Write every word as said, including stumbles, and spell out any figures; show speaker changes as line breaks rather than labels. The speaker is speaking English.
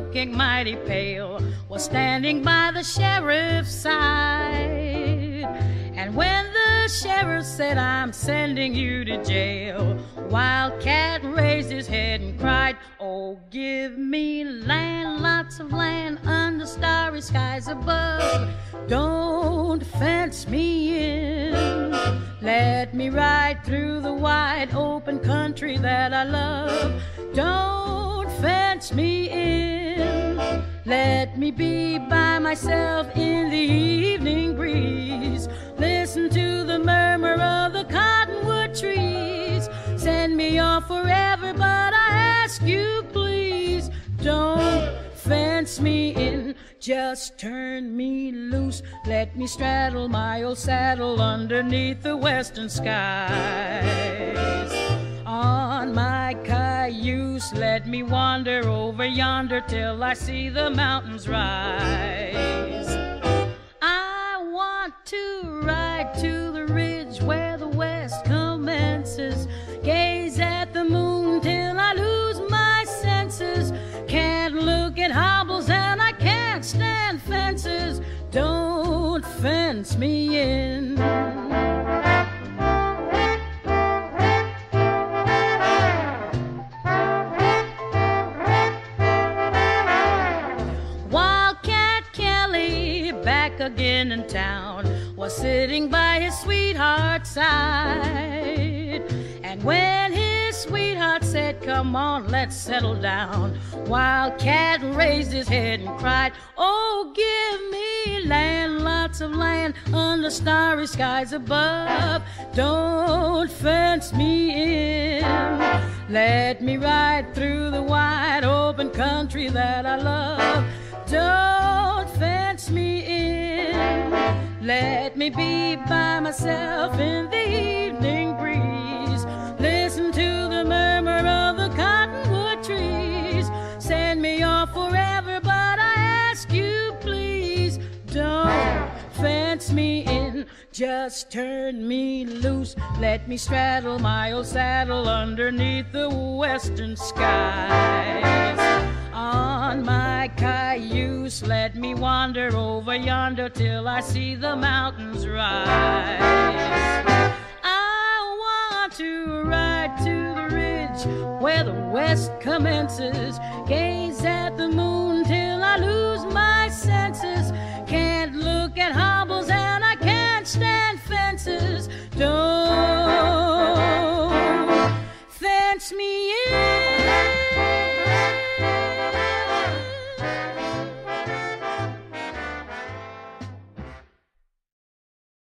looking mighty pale, was standing by the sheriff's side. And when the sheriff said, I'm sending you to jail, Wildcat raised his head and cried, oh, give me land, lots of land under starry skies above. Don't fence me in. Let me ride through the wide open country that I love. Don't fence me in. Let me be by myself in the evening breeze. Listen to the murmur of the cottonwood trees. Send me off forever, but I ask you please, don't fence me in. Just turn me loose. Let me straddle my old saddle underneath the western skies. On my cayuse, let me wander over yonder till I see the mountains rise. I want to ride to the ridge where the west commences, gaze at the moon till I lose my senses. Can't look at hobbles and I can't stand fences. Don't fence me in. Again in town, was sitting by his sweetheart's side. And when his sweetheart said, come on, let's settle down, Wildcat raised his head and cried, oh, give me land, lots of land under starry skies above. Don't fence me in. Let me ride through the wide open country that I love. Don't fence me in. Let me be by myself in the evening breeze. Listen to the murmur of the cottonwood trees. Send me off forever, but I ask you please, don't fence me in. Just turn me loose. Let me straddle my old saddle underneath the western skies. On my cayuse, let me wander over yonder till I see the mountains rise. I want to ride to the ridge where the west commences, gaze at the moon till I lose my senses. Can't look at hobbles and I can't stand fences. Don't